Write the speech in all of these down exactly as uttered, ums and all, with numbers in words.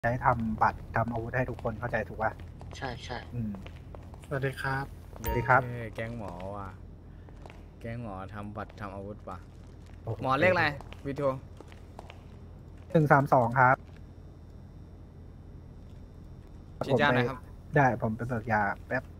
ใช้ทำบัตรทำอาวุธให้ทุกคนเข้าใจถูกป่ะใช่ใช่อืมสวัสดีครับสวัสดีครับแก๊งหมอว่ะแก๊งหมอทำบัตรทำอาวุธป่ะโอ้โหมอเลขอะไรวิทูหนึ่งสามสองครับฉีดยาหน่อยครับได้ผมไปเบิกยาแป๊บ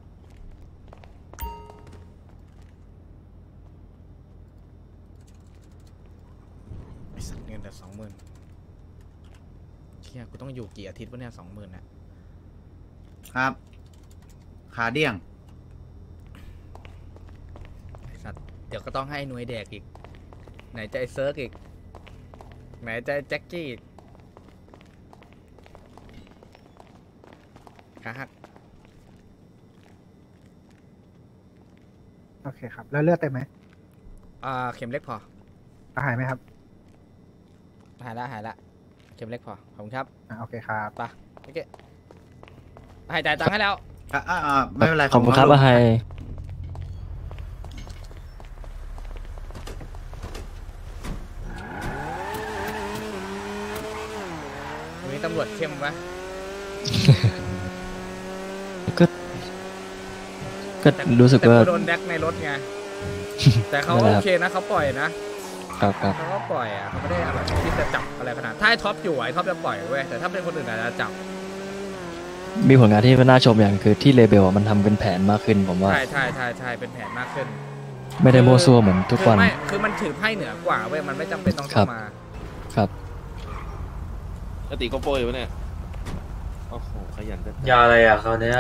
ไอ้สัตว์เงินแต่สองหมื่นเชี่ยกูต้องอยู่กี่อาทิตย์วะเนี่ยสองหมื่นเนี่ยครับขาเดี่ยงไอ้สัตว์เดี๋ยวก็ต้องให้หน่วยแดกอีกไหนจะไอ้เซิร์กอีกไหนจะไอ้แจ็คกี้อีกขาหักโอเคครับแล้วเลือดเต็มไหมอ่าเข็มเล็กพอหายไหมครับหายละหายละเข็มเล็กพอขอบคุณครับอ่าโอเคครับไปโอเคหายจ่ายตังค์ให้แล้วอ่าอ่าไม่เป็นไรขอบคุณครับอาไฮมีตำรวจเข้มปะก็ก็รู้สึกว่าแต่โดนแดกในรถไงแต่เขาโอเคนะเขาปล่อยนะครับครับเขาก็ปล่อยอ่ะเขาไม่ได้แบบที่จะจับอะไรขนาดถ้าไอ้ท็อปอยู่ไอ้ท็อปจะปล่อยเว้ยแต่ถ้าเป็นคนอื่นอาจจะจับมีผลงานที่น่าชมอย่างคือที่เลเบลมันทำเป็นแผนมากขึ้นผมว่าใช่ใช่ใช่ใช่เป็นแผนมากขึ้นไม่ได้โม้ซั่วเหมือนทุกวันไม่คือมันถือไพ่เหนือกว่าเว้ยมันไม่จำเป็นต้องเข้ามาครับปกติก็โปรอยู่เนี่ยโอ้โหขยันจังยาอะไรอ่ะเขาเนี้ย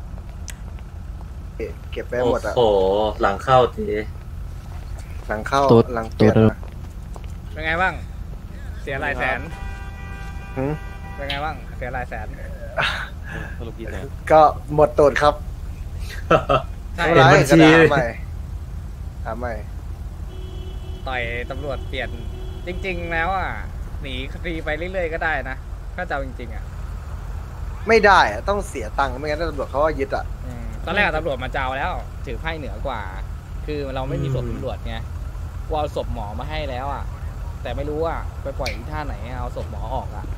เก็บไปหมดอ่ะโอ้โหหลังเข้าทีหลังเข้าหลังเปลี่ยนเป็นไงบ้างเสียหลายแสนเป็นไงบ้างเสียหลายแสนก็หมดตูดครับใช่เห็นบัญชีใหม่ถามใหม่ต่อยตำรวจเปลี่ยนจริงๆแล้วอ่ะหนีคดีไปเรื่อยๆก็ได้นะถ้าจะจริงๆอ่ะไม่ได้อะต้องเสียตังค์ไม่งั้นตำรวจเขาก็ยึดอ่ะตอนแรกตำรวจมาเจ้าแล้วถือไพ่เหนือกว่าคือเราไม่มีศพตำรวจไงกูเอาศพหมอมาให้แล้วอ่ะแต่ไม่รู้ว่าไปปล่อยที่ท่าไหนเอาศพหมอออกอ่ะ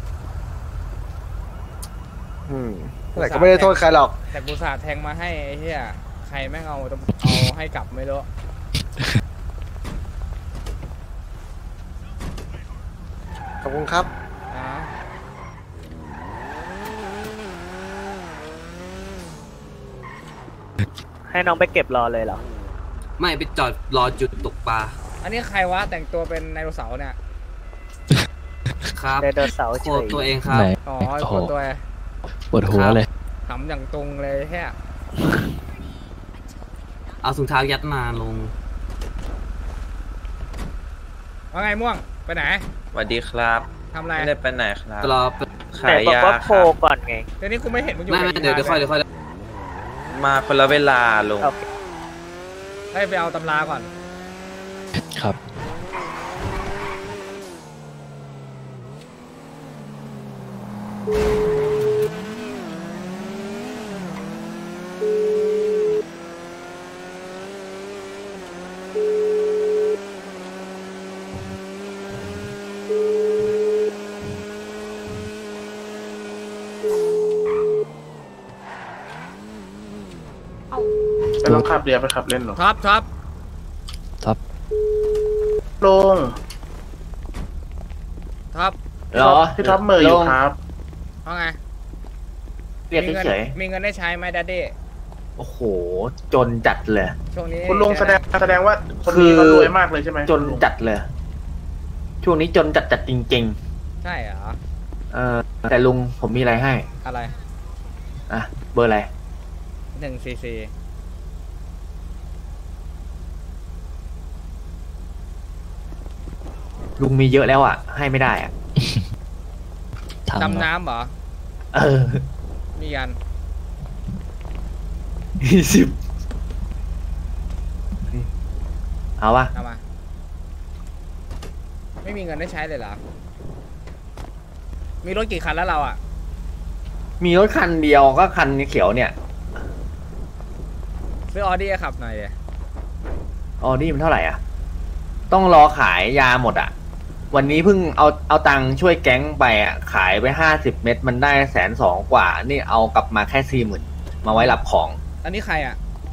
อืมแต่ก็ไม่ได้โทษใครหรอกแต่กูสาแทงมาให้ไอ้เหี้ยใครแม่งเอาเอาให้กลับไม่รู้ขอบคุณครับให้น้องไปเก็บรอเลยเหรอไม่ไปจอดรอจุดตกปลาอันนี้ใครวะแต่งตัวเป็นไดโนเสาร์เนี่ยครับไดโนเสาร์โคตรตัวเองครับอ๋อโคตรตัวปวดหัวเลยทำอย่างตรงเลยแค่เอาถุงเท้ายัดมาลงว่าไงม่วงไปไหนสวัสดีครับทำอะไรไม่ได้ไปไหนครับรอขายยาครับโคก่อนไงเดี๋ยวนี้กูไม่เห็นมึงอยู่ไม่ไม่เดี๋ยวเดี๋ยวค่อยเดี๋ยวค่อยมาคนละเวลาลงให้ไปเอาตำราก่อนครับไปลองขับเรือไปขับเล่นหรอท็อปท็อปท็อปลงท็อปเหรอพี่ท็อปเมย์อยู่ครับว่าไงเรียกเฉยมีเงินได้ใช้ไหมดัดดี้โอ้โหจนจัดเลยช่วงนี้คุณลุงแสดงแสดงว่าคนนี้เขารวยมากเลยใช่ไหมจนจัดเลยช่วงนี้จนจัดจัดจริงๆใช่เหรอเออแต่ลุงผมมีอะไรให้อะไรอ่ะเบอร์อะไรหนึ่งซีซีลุงมีเยอะแล้วอ่ะให้ไม่ได้อ่ะดำน้ำเหรอเออมียันยี่สิบเอาวะเอามาไม่มีเงินได้ใช้เลยเหรอมีรถกี่คันแล้วเราอ่ะมีรถคันเดียวก็คันเขียวเนี่ยซื้อออดี้ขับหน่อยเลยออดี้มันเท่าไหร่อ่ะต้องรอขายยาหมดอ่ะหมวันนี้เพิ่งเอาเอาตังค์ช่วยแก๊งไปอ่ะขายไปห้าสิบเม็ดมันได้แสนสองกว่านี่เอากลับมาแค่สี่หมื่นมาไว้รับของอันนี้ใครอ่ะ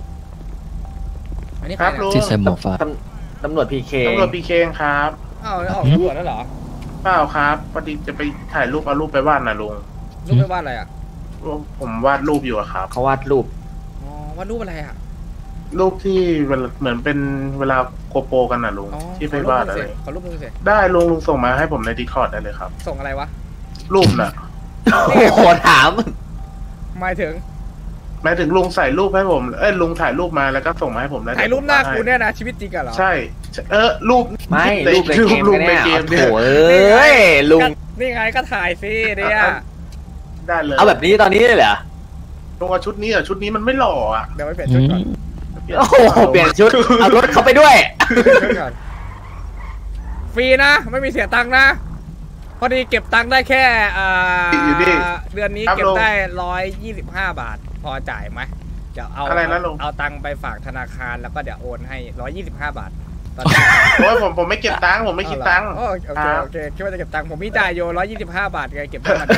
อันนี้คใครรับเนี่ยลุงที่ใส่หมวกฟ้าตำตำรวจพีเคตำรวจพีเคครับอ้าวออกตำรวจแล้วเหรอเปล่าครับพอดีจะไปถ่ายรูปเอารูปไปวาดนะลุงรูปไม่วาดอะไรอ่ะผมวาดรูปอยู่อะครับเขาวาดรูปอ๋อวาดรูปอะไรอ่ะรูปที่เวลาเหมือนเป็นเวลาโกโปรกันนะลุงอ๋อที่ไปวาดอะไรขอรูปนึงสิได้ลุงลุงส่งมาให้ผมในดิสคอร์ดได้เลยครับส่งอะไรวะรูปน่ะโอ้โหถามหมายถึงหมายถึงลุงใส่รูปให้ผม เอ้ยลุงถ่ายรูปมาแล้วก็ส่งมาให้ผมแล้วถ่ายรูปหน้าดี๋วผมกูวดให้เนี่ยนะชีวิตจริงกันเหรอใช่ เออรูปไม่รูปในเกมรูกัปนในเนี่ยเกมโอ้เนี่ยโหเอ้ยลุงก็นี่ไงก็ถ่ายสิเนี่ยได้เลยเอาแบบนี้ตอนนี้เลยเหรอลุงเอาชุดนี้เหรอชุดนี้มันไม่หล่ออ่ะเดี๋ยวไปเปลี่ยนชุดก่อนโอ้โหเปลี่ยนชุดเอารถเขาไปด้วยชุดก่อนฟรีนะไม่มีเสียตังค์นะพอดีเก็บตังค์ได้แค่อ่าอยู่ดิเดือนนี้ครับเก็บลุงได้ร้อยยี่สิบห้าบาท พอจ่ายไหมเดี๋ยวเอาอะไรนะลุงเอาตังค์ไปฝากธนาคารแล้วก็เดี๋ยวโอนให้ร้อยยี่สิบห้าบาทตอนนี้โอ้ยผมผมไม่เก็บตังค์ผมไม่คิดตังค์โอ้โอเคครับโอเคคิดว่าจะเก็บตังค์ผมมีจ่ายโยร้อยยี่สิบห้าบาทไงเก็บได้มัน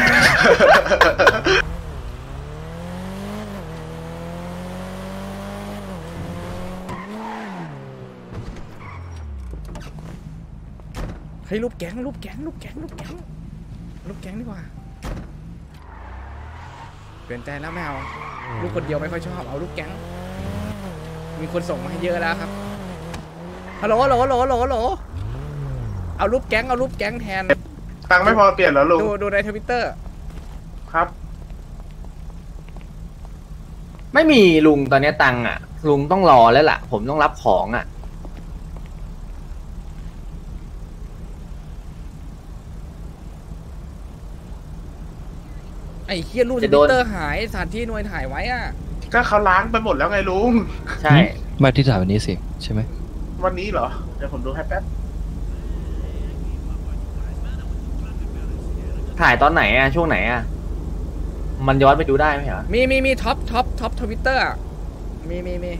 เฮ้ยรูปแก๊งรูปแก๊งรูปแก๊งรูปแก๊งรูปแก๊งดีกว่าเปลี่ยนใจแล้วไม่เอารูปคนเดียวไม่ค่อยชอบเอารูปแก๊งมีคนส่งมาให้เยอะแล้วครับฮัลโหลฮัลโหลฮัลโหลฮัลโหลฮัลโหลเอารูปแก๊งเอารูปแก๊งแทนตังค์ไม่พอเปลี่ยนเหรอลุงดูดูในทวิตเตอร์ครับไม่มีลุงตอนนี้ตังค์อ่ะ ลุงต้องรอแล้วล่ะ ผมต้องรับของอ่ะไอ้เคียรูปทจะวิโดตนเตอร์หายสถานที่หน่วยถ่ายไว้อะก็เขาล้างไปหมดแล้วไงลุงใช่มาที่ถ่ายวันนี้สิใช่ไหมวันนี้เหรอ เดี๋ยวผมดูให้แป๊บถ่ายตอนไหนอ่ะช่วงไหนอ่ะมันย้อนไปดูได้ไหมเหรอมีมีมีท็อปท็อปท็อปทวิตเตอร์มีมีมี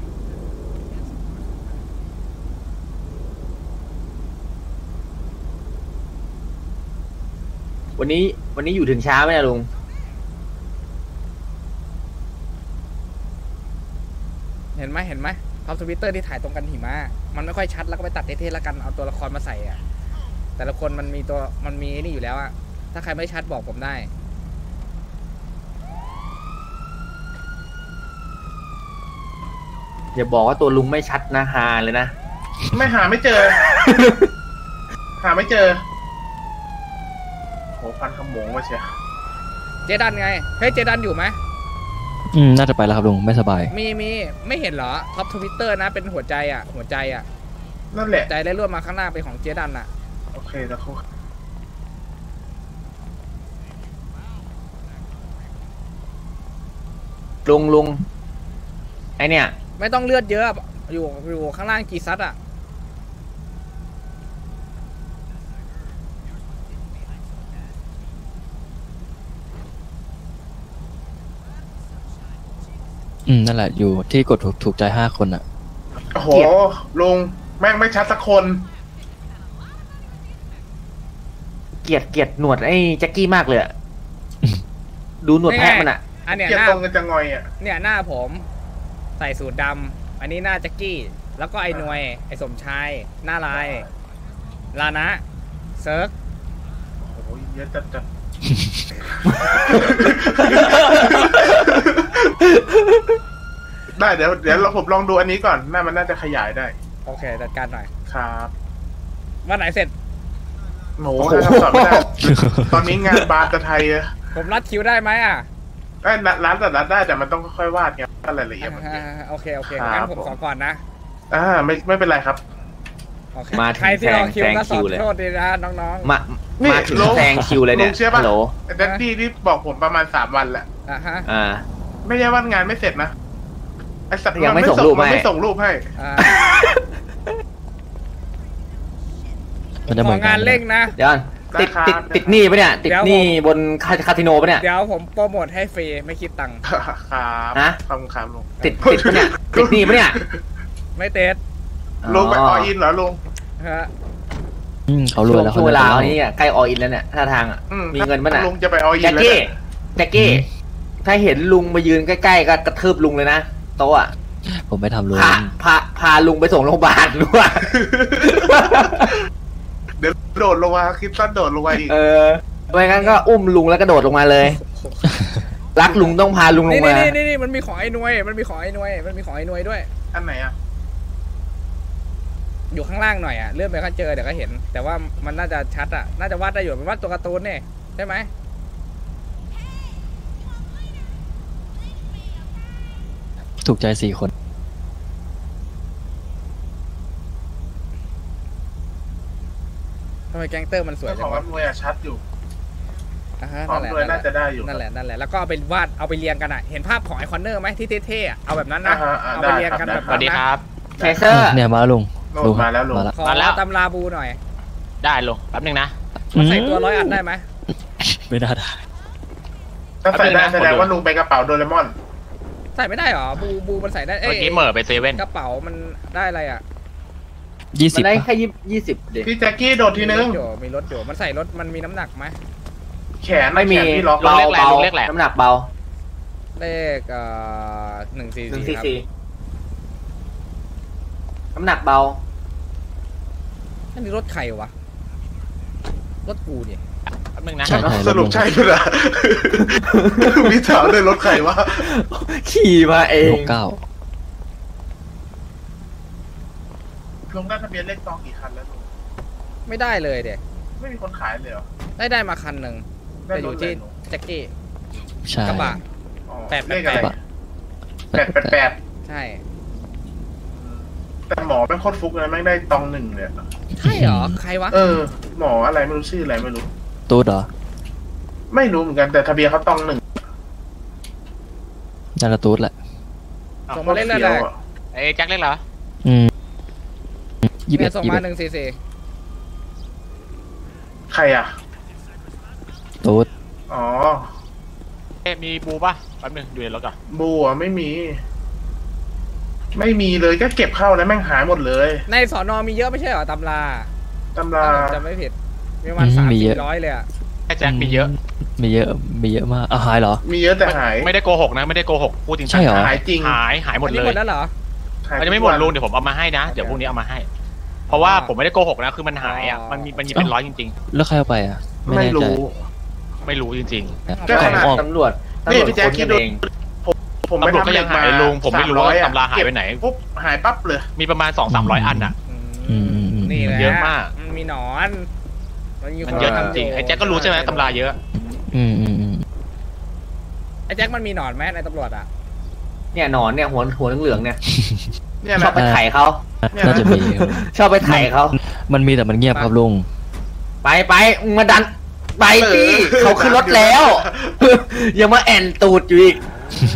วันนี้วันนี้อยู่ถึงเช้าไหมนะลุงเห็นไหมเห็นไหมท็อปทวิตเตอร์ที่ถ่ายตรงกันหิมะมันไม่ค่อยชัดแล้วก็ไปตัดเท่ๆแล้วกันเอาตัวละครมาใส่อะแต่ละคนมันมีตัวมันมีนี่อยู่แล้วอะถ้าใครไม่ชัดบอกผมได้อย่าบอกว่าตัวลุงไม่ชัดนะฮาเลยนะไม่หาไม่เจอ หาไม่เจอโหฟันขโมงมาเชียเจดันไงเฮ้ยเจดันอยู่ไหมอืมน่าจะไปแล้วครับลุงไม่สบายมีมีไม่เห็นเหรอท็อปทวิตเตอร์นะเป็นหัวใจอะหัวใจอะนั่นแหละใจได้รวดมาข้างหน้าเป็นของเจดันอะโอเคแล้วเขาลุงลุงไอเนี่ยไม่ต้องเลือดเยอะอยู่อยู่ข้างล่างกี่ซัดอะอืมนั่นแหละอยู่ที่กดถูกถูกใจห้าคนอ่ะโอ้โหลุงแม่งไม่ชัดสักคนเกลียดเกลียดหนวดไอ้แจ็คกี้มากเลยอะดูหนวดแพะมันอ่ะอันเนี้ยเกียหร์น้าตรงกันจะงอยอ่ะเนี่ยหน้าผมใส่สูทดำอันนี้หน้าแจ็คกี้ แล้วก็ไอ้หน่วยไอ้สมชายหน้าลายลานะเซิร์กโอ้โหเยอะจัดจัด ได้เดี๋ยวเดี๋ยวเราผมลองดูอันนี้ก่อนน่ามันน่าจะขยายได้โอเคจัดการหน่อยครับวันไหนเสร็จโหน่าทำต่อไม่ได้ ตอนนี้งานบาร์จะไทยอะผมรัดคิวได้ไหมอ่ะเอ้ยร้านแต่ร้านได้แต่มันต้องค่อยๆวาดไงรายละเอียดมันเยอะอ่าโอเคโอเคครับงั้นผมขอก่อนนะอ่าไม่ไม่เป็นไรครับโอเคมาถึงใครที่รอคิวแซงก็สคิอวบเลยโทษดีนะน้องมานี่มาถึงลุงแซงคิวเลยเนี่ยลุงเชื่อปะฮัลโหลแดดดี้ที่บอกผมประมาณสามวันแหละๆอ่ะฮะอ่าไม่ใช่ว่างานไม่เสร็จนะไอสัตว์ยังไม่ส่งรูปมันให้ไม่ส่งรูปให้อ่ามันจะขเหมืออนกังานนเร่งนะเดี๋ยวก่อนติดติดติดหนี้ปะเนี่ย ติดเดี๋ยวหนี้ผมบนคาคาสิโนปะเนี่ยเดี๋ยวผมโปรโมทให้ฟรีไม่คิดตังค์ครับฮะขอบคุณครับลุงติดติดปะเนี่ยติดหนี้ปะเนี่ยไม่เต็ดลุงไปออินเหรอลุงฮะอืมเขารวยแล้วช่วงเวลาขนี้อ่ะใกล้ออินแล้วเนี่ยท่าทางอ่ะอืมีเงินมั้ยน่ะลุงจะไปเอาอีกแจ็คแล้วกี้เนี่ยแจ็คกี้ถ้าเห็นลุงมายืนใกล้ๆก็กระทืบลุงเลยนะโต๊ะอ่ะผมไม่ทำลุงพาพาพาลุงไปส่งโรงพยาบาลด้วยเดี๋ยวโดดลงมาคลิปตันโดดลงมาอีกเออไม่งั้นก็อุ้มลุงแล้วกระโดดลงมาเลย รักลุงต้องพาลุงลนี่งมานี่นี่นี่มันมีของไอ้หน่วยมันมีของไอ้หน่วยมันมีของไอ้หน่วยด้วยอันไหนอ่ะอยู่ข้างล่างหน่อยอ่ะเลื่อนไปก็เจอเดี๋ยวก็เห็น แต่ว่ามันน่าจะชัดอ่ะน่าจะวาดได้อยู่เป็นวาดตัวการ์ตูนเนี่ยใช่ไหมถูกใจสี่คนทำไมแก๊งเตอร์มันสวยเจ้าขจัองงวะอำนวยอะชัดอยู่อ่าฮะของนั่นแหละอำนวยน่าจะได้อยู่นั่นแหละนั่นแหละแล้วก็เอาไปวาดเอาไปเรียงกันอ่ะเห็นภาพของไอคอนเนอร์ไหมที่เท่ๆอ่ะเอาแบบนั้นนะอ่าฮะอ่าเอาไปเรียงกันได้แบบครับนั้นนะเทเซอร์เนี่ยมาแล้วลุงโหลดมาแล้วลุงมาแล้วขอมาแล้วตำราบูหน่อยได้ลงแป๊บนึงนะมันใส่ตัวร้อยอันได้ไหมไม่ได้ได้ถ้าใส่ได้แป๊แสบนึงนะดงว่าลุงไปกระเป๋าโดเรมอนใส่ไม่ได้หรอบูบูมันใส่ได้เอ้เมื่อย กี้เหม่อไปเซเว่นกระเป๋ามันได้อะไรอ่ะยี่มัสิบนได้แค่ยี่ยี่สิบเด็พี่แจ็คกี้โดดทีนึงมีรถอยู่มีรถอยู่มันใส่รถมันมีน้ำหนักไหมแขนไม่มีแขนพี่ล็อกเบาลุงเลขอะไรเบาลุงเลขอะไรน้ำหนักเบาเลขเอ่อหนึ่งสี่หนึ่งสี่สี่ครับสี่น้ำหนักเบาอันนี้รถใครวะรถกูดิแป๊บนึงนะใช่ใช่สรุปใช่ไหมล่ะวิถามเลยรถใครวะขี่มาเองหกเก้าลุงได้ทะเบียนเลขตองกี่คันแล้วลุงไม่ได้เลยเด็กไม่มีคนขายเลยเหรอได้ได้มาคันหนึ่งได้แต่อรยู่ถที่เลยลุงแจ็คกี้ใช่กระบะอ๋อแปดแปเลดขอะไรแปดแปดแปดแปดใช่แต่หมอเป็นโคตรฟุกนะแม่งได้ตองหนึ่งเนี่ยใช่เหรอใครวะเออ หมออะไรไม่รู้ชื่ออะไรไม่รู้ตูดเหรอไม่รู้เหมือนกันแต่ทะเบียนเขาตองหนึ่งน่าจะตูดแหละส่งมาเล่นเลยแหละเอ้ยแจ็คเล็กเหรออืมยี่สิบเนี่เอ็ยดส่งยี่มาสิบหนึ่งสี่สี่ใครอ่ะตูดอ๋อเอ้ยมีบูป่ะแป๊บนึงดูในรถก่อนบัวไม่มี ไม่มีเลยก็เก็บเข้าแล้วแม่งหายหมดเลยในสอนอมีเยอะไม่ใช่เหรอตำราตำราถ้าผมจำไม่ผิดมีประมาณสามสี่ร้อยเลยอ่ะแค่แจ็คมีเยอะมีเยอะมีเยอะมากอ่ะหายเหรอมีเยอะแต่หายไม่ได้โกหกนะไม่ได้โกหกพูดจริงๆใช่เหรอหายจริงหายหายหมดอันเลนี้ยหมดแล้วเหรอหายมันจะไม่หมดลุงเดี๋ยวผมเอามาให้นะเดี๋ยวพรุ่งนี้เอามาให้ เพราะว่าผมไม่ได้โกหกนะคือมันหายอ่ะมันมีมันมีเป็นร้อยจริงแล้วใครเอาไปอ่ะ ไม่ไม่แน่ใจรู้ๆ ไม่รู้จริงก็ขขนาดนาดตำรวจนี่ตำรวจพี่แจ๊คคนคิดกันดูเองผมตำรวจก็ยังหายเลยลุงผมไม่รู้ว่าสตำราหายไปไหนเก็บปุ๊บหายปั๊บเลยมีประมาณสองสามร้อยอันอ่ะอืมอืมอืมนี่แหละเยอะมากมันมีหนอนมันมีคมันเยอะจริงๆไอ้แจ็คก็รู้ใช่ไหมตำราเยอะอืมอืมอืมไอ้แจ็คมันมีหนอนไหมในตำรวจอ่ะเนี่ยหนอนเนี่ยหัวหัวเหลืองๆเนี่ยเนี่ยชอนะบไปไถ่เขาเนี่ยน่านะจะมีชอบไปไถ่เขามันมีแต่มันเงียบครับลุงไปไปมึงมาดันไปสิเขาขึ้นรถแล้ว ยังมาแอนตูดอยู่อีก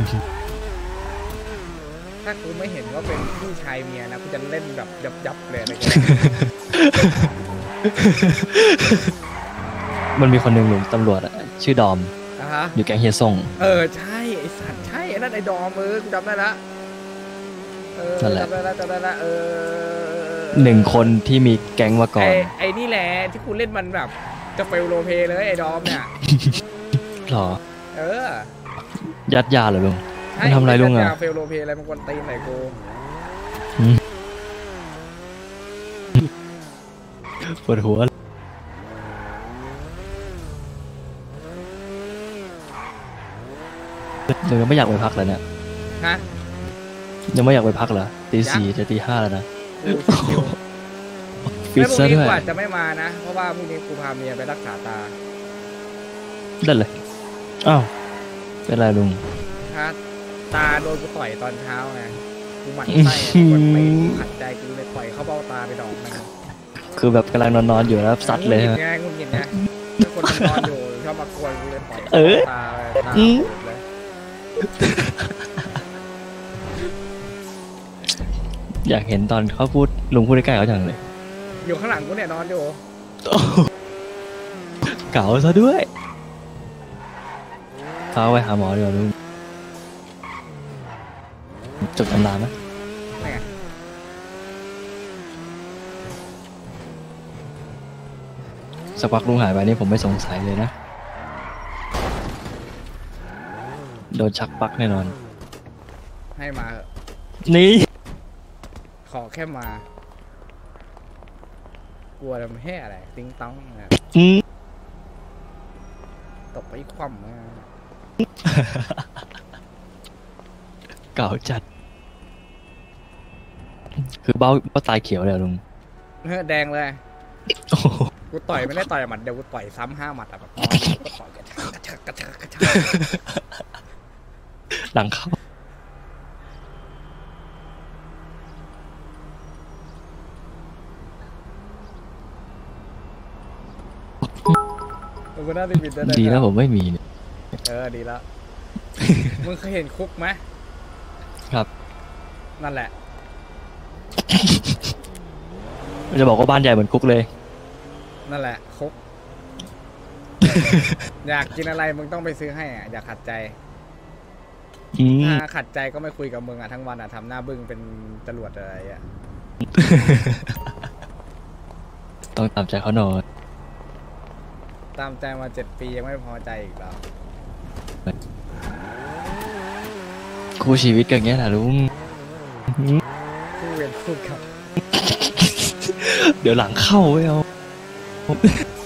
ถ้ากูไม่เห็นว่าเป็นพี่ชายเมียนะกูจะเล่นแบบยับยับๆเลยอะไรเงี้ยมันมีคนหนึ่งลุงตำรวจอะชื่อดอมอ่ะฮะอยู่แก๊งเฮียส่งเออใช่ไอสัตว์ใช่ไอ้นั่นไอ้ดอมเออกูจำได้ละเออนั่นแหละจำได้ละจำได้ละเออหนึ่งคนที่มีแก๊งมาก่อไอ้นไอ้นี่แหละที่กูเล่นมันแบบจะเฟลโรลเพลย์เลยไอ้ดอมเนี่ยหรอเออยัดยาเหรอลุงใช่มันทำอะไรลุงอะเฟลโรลเพลย์อะไรมันกวนตีนใส่กูปวดหัวลุงยังไม่อยากไปพักเลยเนี่ยฮะยังไม่อยากไปพักเหรอตีสี่จะตีห้าแล้วนะกูชิวฟิไม่ตพรุ่ซะงนี้ด้วยกูอาจจะไม่มานะ เพราะว่าพรุ่งนี้กูพาเมียไปรักษาตาได้เลยอ้าวเป็นไรลุงฮะตาโดนกูต่อยตอนเช้าไงกูหมั่นไส้อะกูกดตีกูขัดใจกูเลยต่อยเข้าเบ้าตาไปดอกนึงคือแบบกำลังนอนๆอยู่แล้วซัดเลยงุฮะนงิดไงงุนงิดไงถ้าคนมันนอนอยู่ชอบมากวนกูเลยต่อยเออตาไปตาอืมปูดเลยอยากเห็นตอนเขาพูดลุงพูดใกล้ๆเขาจังเลยอยู่ข้างหลังกูเนี่ยนอนอยู่เก๋าซะด้วยพาไปหาหมอดีกว่าลุงจบตำราไหมนี่ไงสักพักลุงหายไปนี่ผมไม่สงสัยเลยนะ โดนชักปลั๊กแน่นอนให้มาเถอะนี่ขอแค่มากลัวทำแห่อะไรติ้งต้องนะอืมตกไปคว่ำมาเก่าจัด คือเบ้าเบ้าตายเขียวเลยอะลุงเฮ้ยแดงเลยโอ้โหกูต่อยไม่ได้ต่อยหมัดเดียวกูต่อยซ้ำห้าหมัดอะแบบก็ต่อยกระชากกระชากกระชากกระชากหลังเข้ากูน่าจะบิดได้ดีนะผมไม่มีเนี่ยเออดีแล้ว มึงเคยเห็นคุกไหมครับนั่นแหละจะบอกว่าบ้านใหญ่เหมือนคุกเลยนั่นแหละคุก อยากกินอะไรมึงต้องไปซื้อให้อ่ะอยากขัดใจอืมถ้าขัดใจก็ไม่คุยกับมึงอ่ะทั้งวันอ่ะทำหน้าบึ้งเป็นจรวดอะไรอ่ะต้องตามใจเขาหน่อยตามใจมาเจ็ดปียังไม่พอใจอีกเหรอคู่ชีวิตกันอย่างเงี้ยแหละลุงคู่เวรคู่กรรมเดี๋ยวหลังเข้าไม่เอา